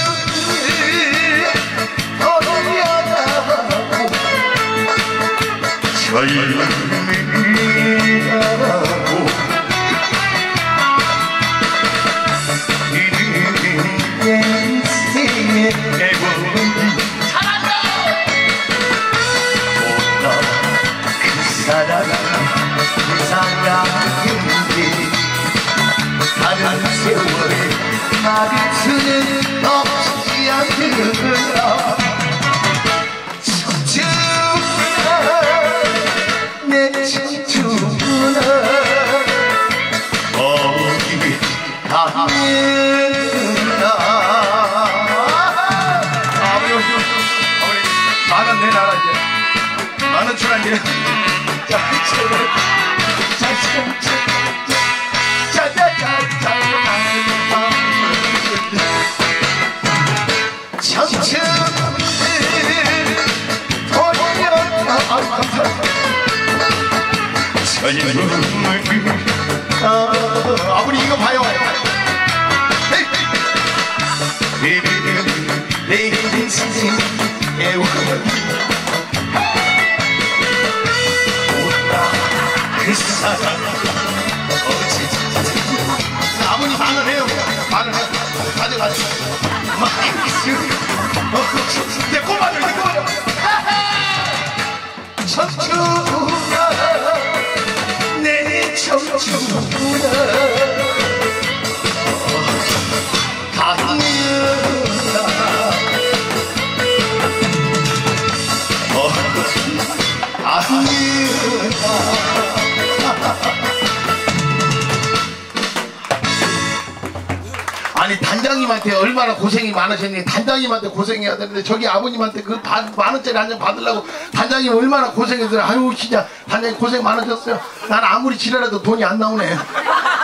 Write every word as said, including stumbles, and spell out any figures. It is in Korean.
돌려다보고 젊음이라고 인생의 애원이 잘한다. 보다 그 사랑은 이상한데 다른 세월에 마주치는 없지 않는구나. 청춘아 내 청춘아 어디 갔느냐. 아버지 아버지 만원 내놔라 이제. 만원 출한데. 자 제발 자자자 청춘 돌려다 젊음을 아버님 이거 봐요. 내 인생의 애원이 그 사랑 아버님 만원 해요. 만원 해요. 가져가죠. 내 꼬마들 내 꼬마들 청춘아 내 청춘아 가는다. 가는다. 아니 단장님한테 얼마나 고생이 많으셨니. 단장님한테 고생해야 되는데 저기 아버님한테 그 만원짜리 한 장 받으려고 단장님 얼마나 고생했어요. 아유 진짜 단장님 고생 많으셨어요. 난 아무리 지랄해도 돈이 안 나오네.